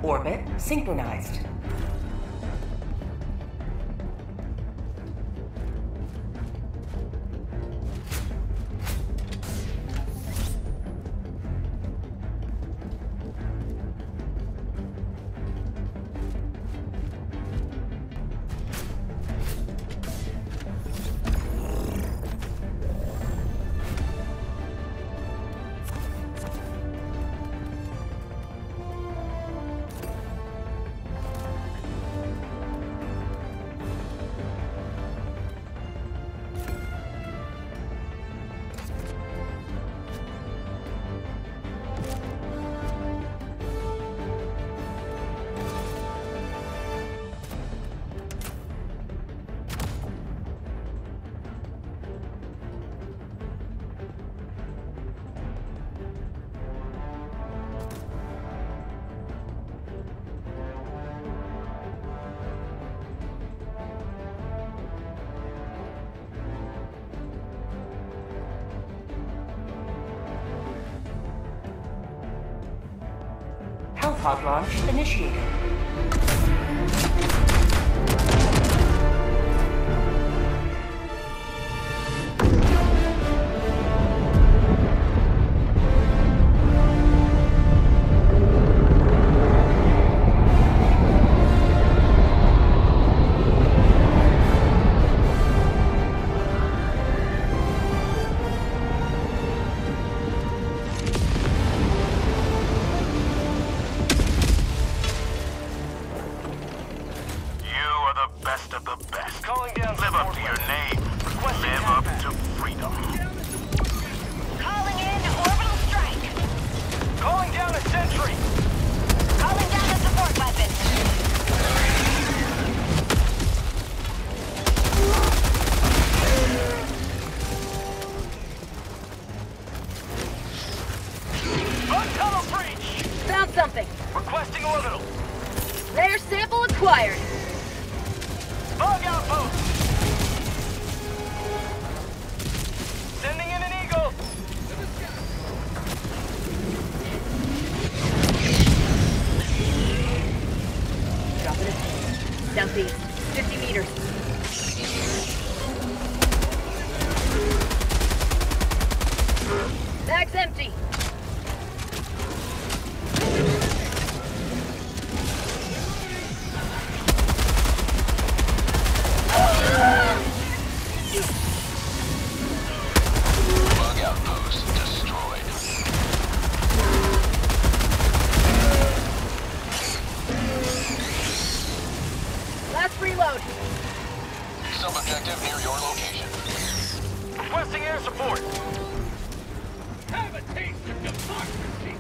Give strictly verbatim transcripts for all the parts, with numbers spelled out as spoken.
Orbit synchronized. Pod launch initiated. Something. Requesting orbital. Rare sample acquired. Bug outpost. Sending in an eagle. Drop it in. Southeast. fifty meters. Bag's empty. Reload. Sub-objective near your location. Requesting air support. Have a taste of democracy.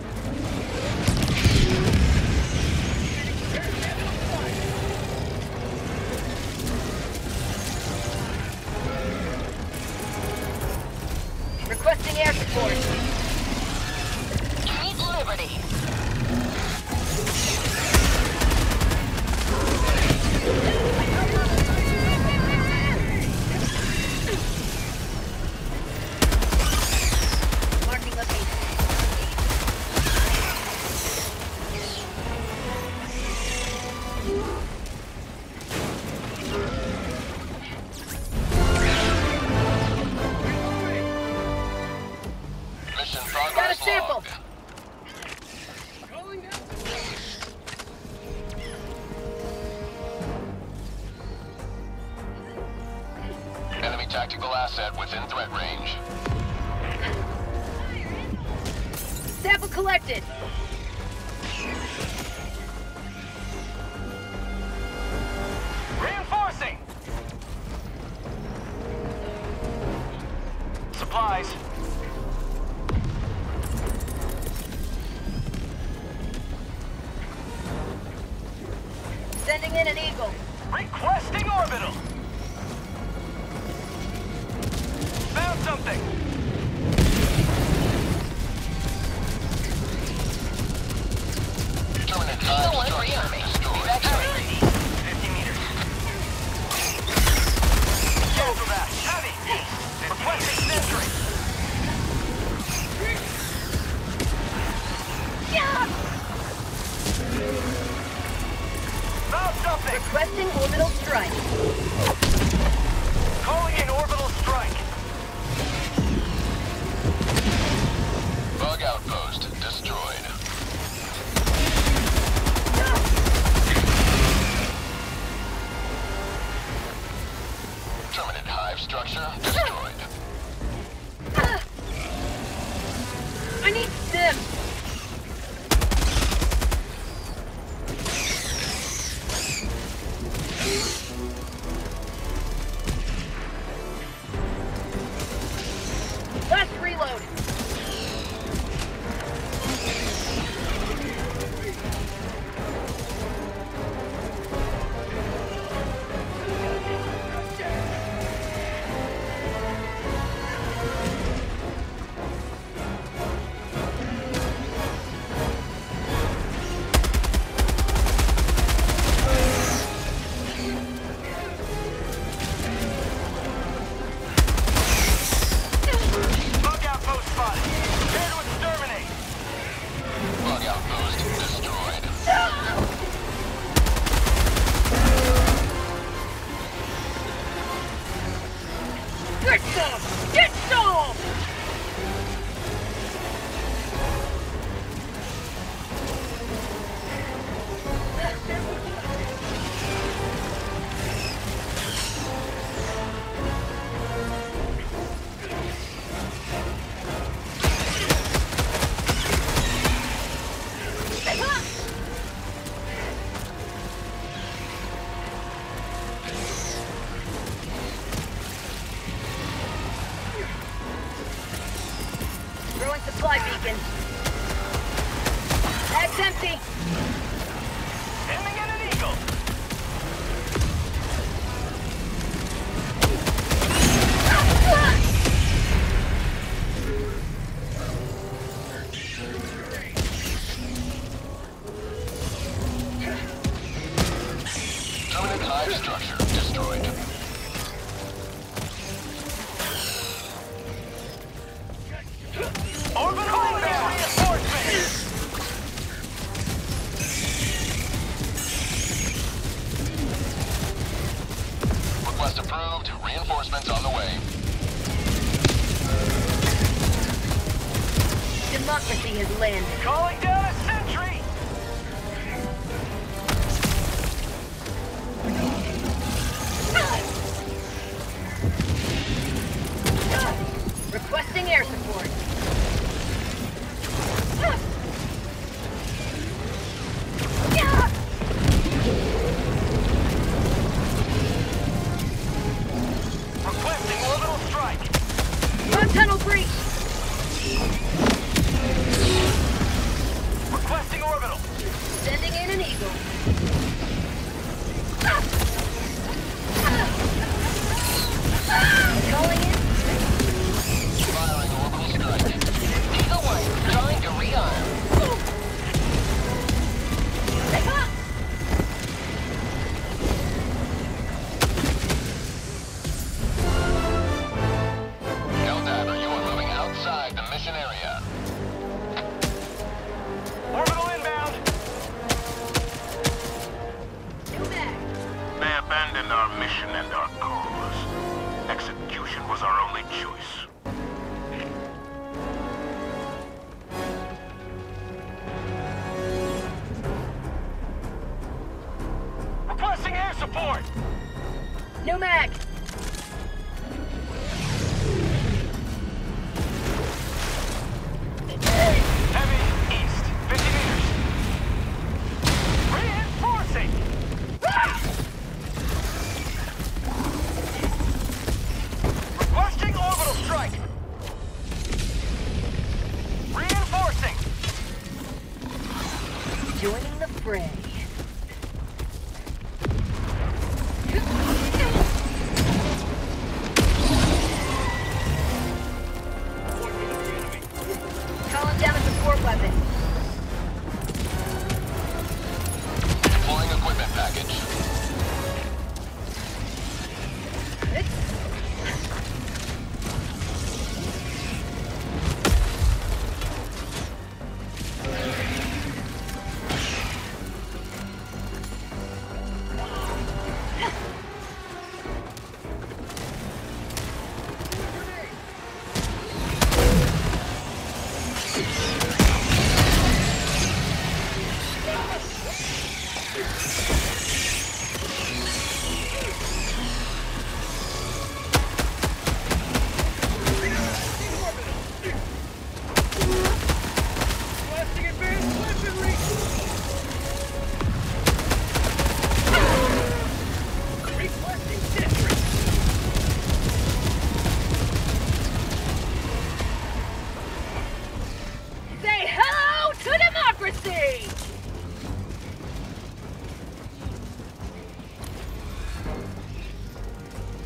Requesting air support. Keep liberty. Marking location. Mission progress. Got a sample. Log. Enemy tactical asset within threat range. Sample collected. Reinforcing. Supplies. Sending in an eagle. Requesting orbital. Found something. Determinate time Don't to worry, start Army. destroyed. Back here. fifty meters. Cancel that. Heavy. Requesting sentry. Yeah! Found something! Requesting orbital strike. Calling in orbital strike. Bug outpost destroyed. Terminate hive structure destroyed. I need stim. Last reload. Bug outpost spotted. Prepare to exterminate. Bug outpost destroyed. Get some! Get some! Throwing supply beacon. That's empty. Aiming at an eagle. Terminate hive structure destroyed. Orbital inbound. Reinforcement. Request approved. Reinforcements on the way. Democracy has landed. Calling down a sentry. Requesting air support. Requesting orbital strike. Front tunnel breach. Requesting orbital. Sending in an eagle. Calling in. Firing orbital strike. Eagle one, trying to rearm. Helldiver, you are moving outside the mission area. Orbital inbound. New mag. They abandoned our mission and our cause. Execution was our only choice. Requesting air support. New mag. Heavy east. fifty meters. Reinforcing. Requesting orbital strike. Reinforcing. Joining the fray. Calling down a support weapon. Deploying equipment package.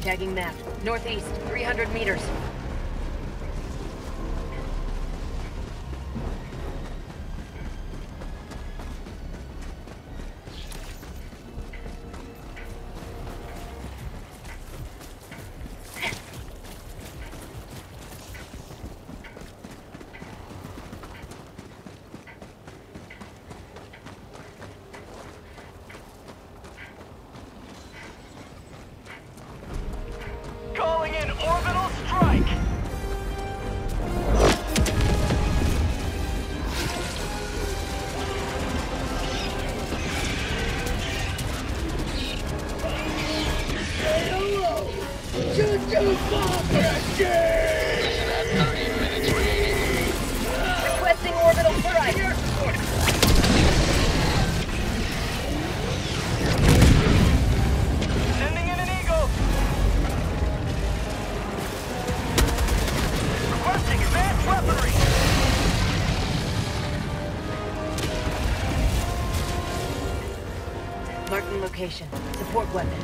Tagging map. Northeast, three hundred meters. Calling in orbital strike! Mission at thirty minutes remaining. Requesting orbital strike. Sending in an eagle! Requesting advanced weaponry! Marking location. Support weapon.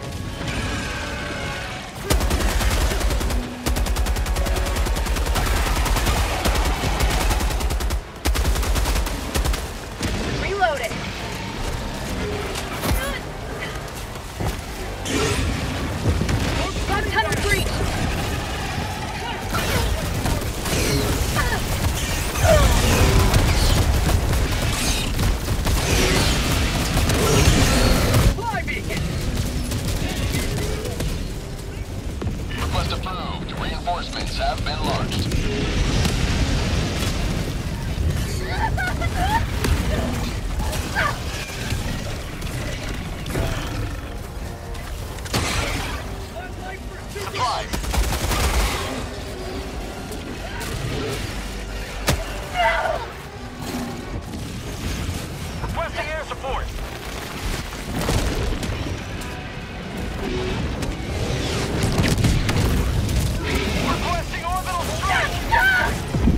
Reloading. Bug tunnel breach. Fly beacon! Request approved. Reinforcements have been launched. Supplies. Requesting air support! Requesting orbital strike!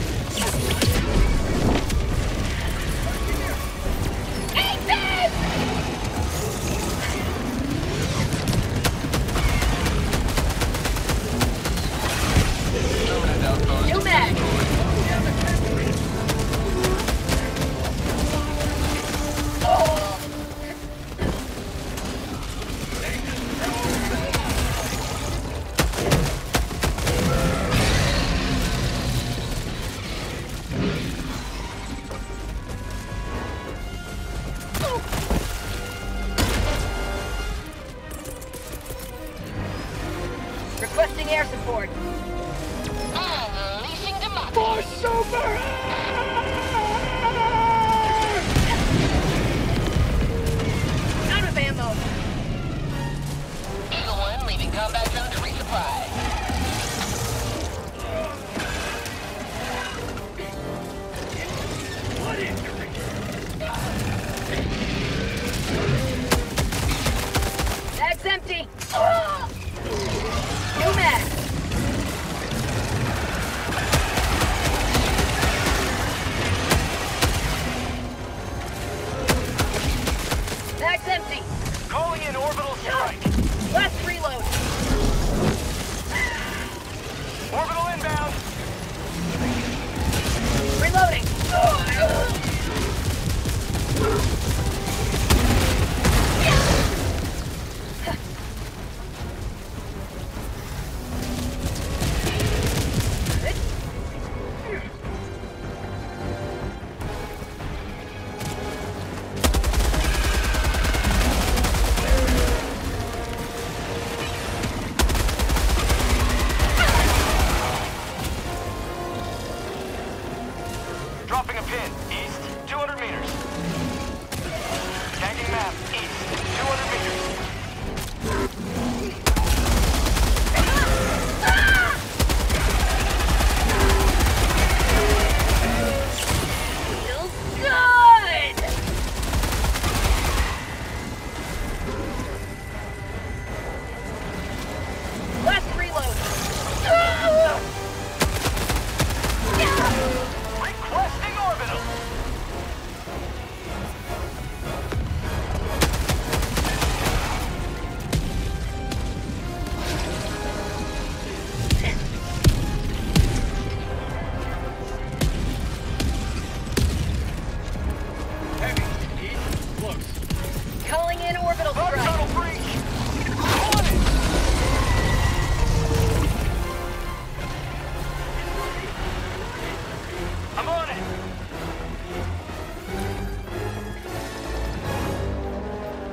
Permanent outpost. New mag. Requesting air support. Unleashing democracy. Out of ammo. Eagle one leaving combat zone to resupply. What injury? Bag's empty. New mag. Bag's empty. Calling in orbital strike! Last reload. Orbital inbound! Reloading.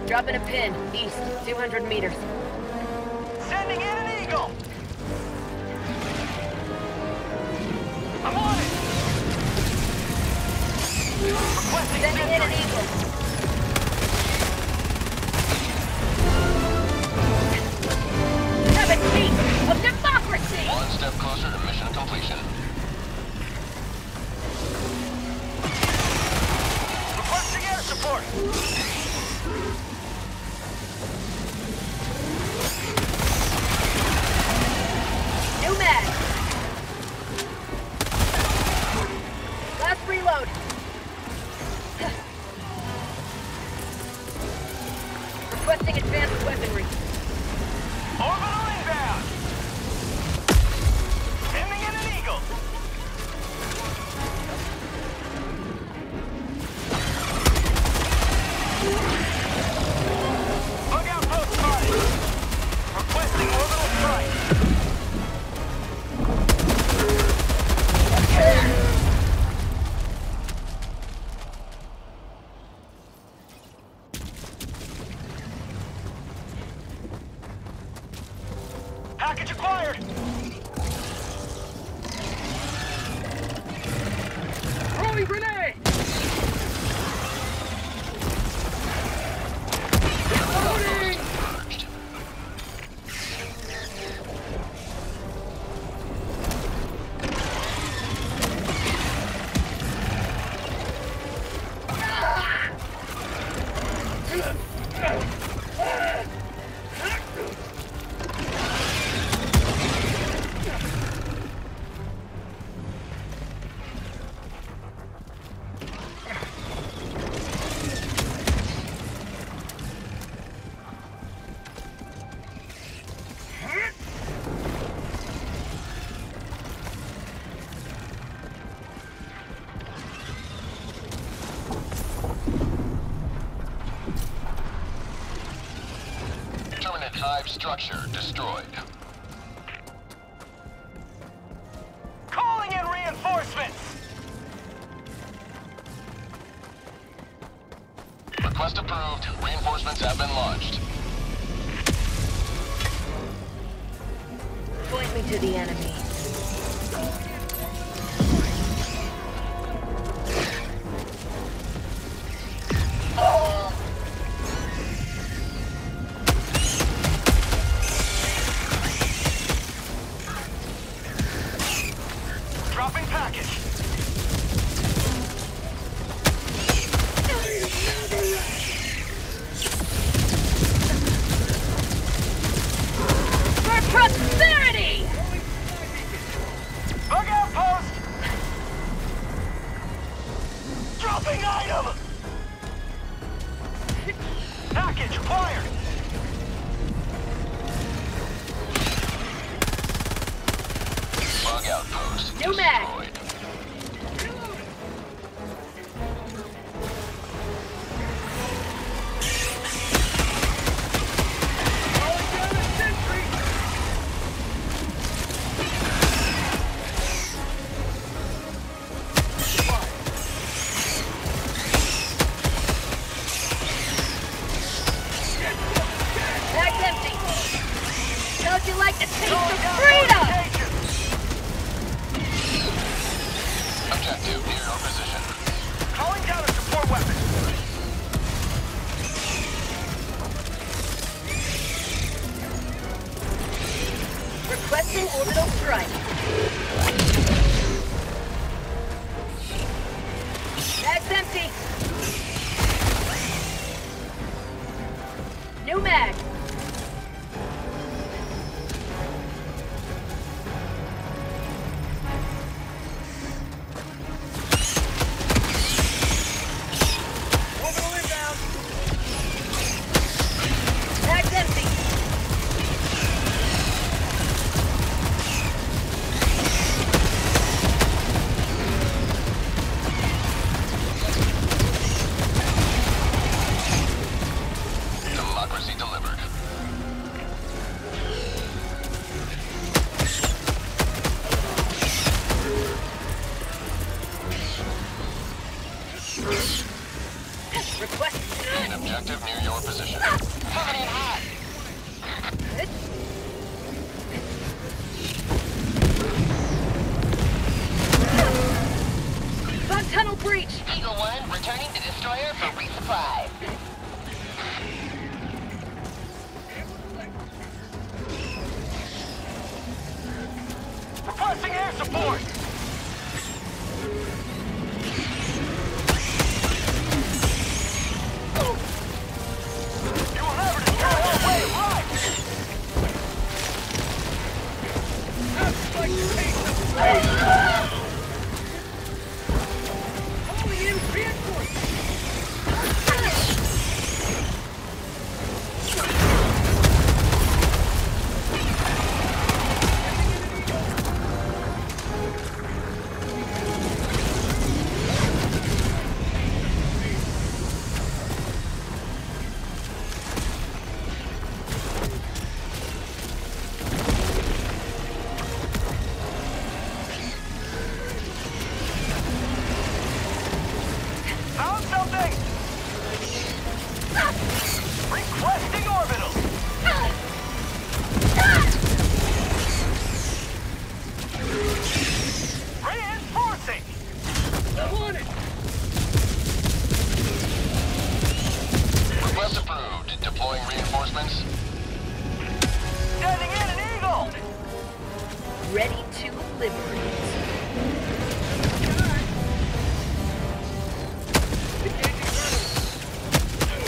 Dropping a pin, east, two hundred meters. Sending in an Eagle! I'm on it! Requesting Sending in an sentry. Eagle. Have a taste of democracy! One step closer to mission completion. Requesting air support! New mag. Last reload. Requesting advanced weaponry. Orbital inbound! Sending in an Eagle! Bug outpost spotted! Requesting orbital strike! Package acquired! Throwing grenade! Loading! Purged. Terminate hive structure destroyed. Calling in reinforcements! Request approved. Reinforcements have been launched. Point me to the enemy. Dropping package! For prosperity! Bug outpost! Dropping item! Package acquired! Bug outpost New mag. destroyed. Calling down a sentry! Bag's empty. Don't you like the taste Calling of down freedom? fortifications. Objective near your position. Calling down a support weapon. Requesting orbital strike. Bag's empty. New mag. Orbital inbound. Bag's empty. Democracy delivered. Request An objective near your position. Coming in hot. Bug tunnel breach! Eagle One returning to destroyer for resupply. Requesting air support! You will never destroy our way of life! I'd like to take some space. Calling in reinforcements. Found something! Requesting orbital! Reinforcing! I'm on it. Request approved. Deploying reinforcements. Sending in an eagle! Ready to liberate. Engaging terminal.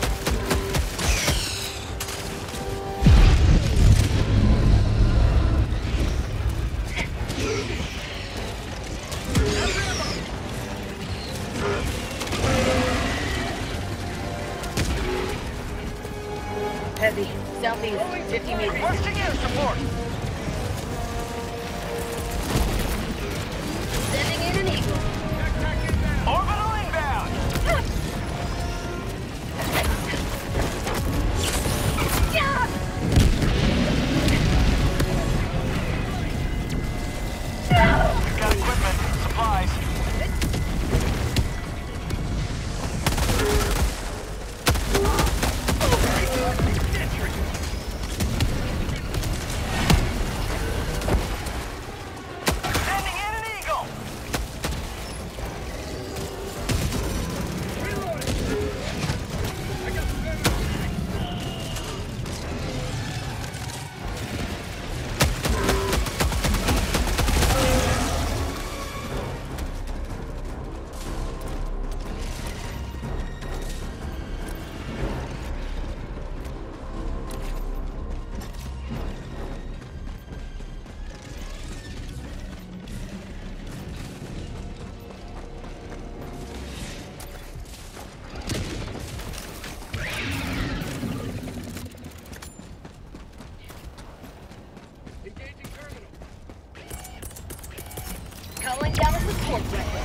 Heavy. Southeast. fifty meters. Requesting air support! Sending in an eagle. Backpack inbound. Orbital inbound! We've got equipment, supplies. Sending in an eagle! Reloading. I got the gun. Engaging terminal. Calling down a support weapon.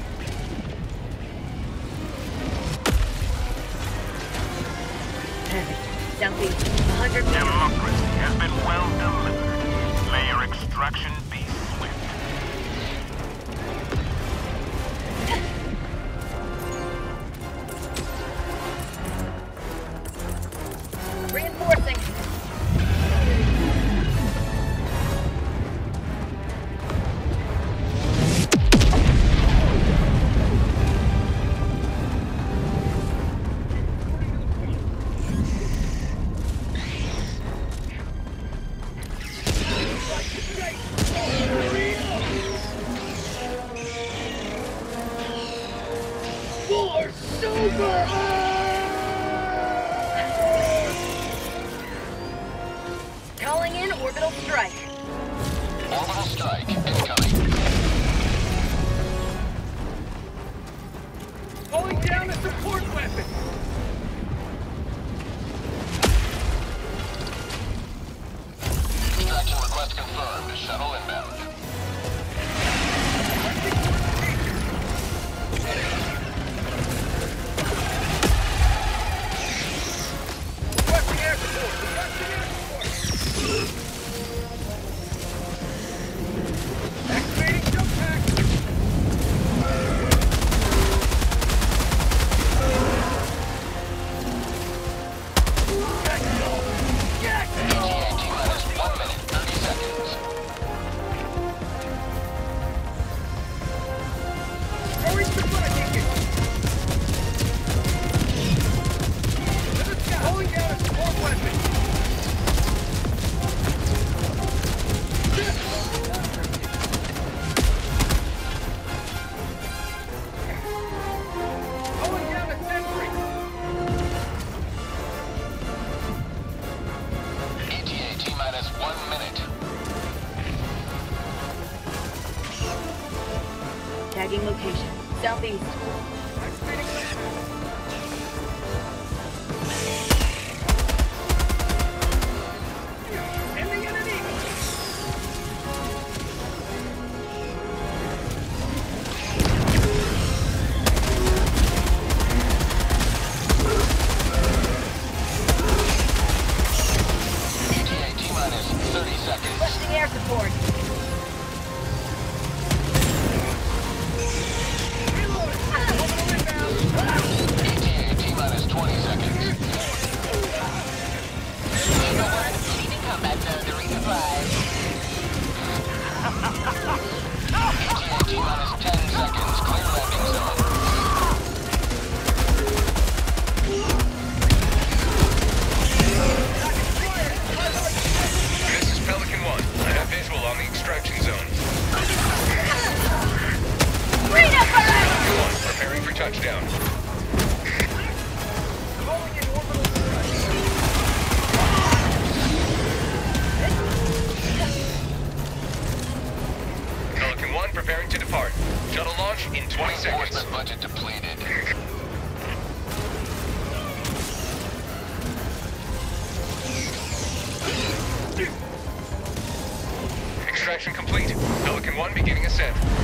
Heavy. Southeast. one hundred meters. Democracy has been well delivered. May your extraction be swift. Reinforcing. For super! Calling in orbital strike. Orbital strike incoming. Calling down a support weapon. Extraction request confirmed. Shuttle inbound. Requesting air support. Requesting air support. Activating jump pack. southeast. In the enemy! E T A T-minus thirty seconds. Requesting air support. E T A T-minus twenty seconds. Eagle one, leaving combat zone to resupply. E T A T-minus ten seconds. Clear landing zone. This is Pelican one. I have visual on the extraction zone. Green up, Pelican one, preparing for touchdown. Calling in orbital strike. Pelican one, preparing to depart. Shuttle launch in twenty seconds. Reinforcement budget depleted. Extraction complete. Pelican one beginning ascent.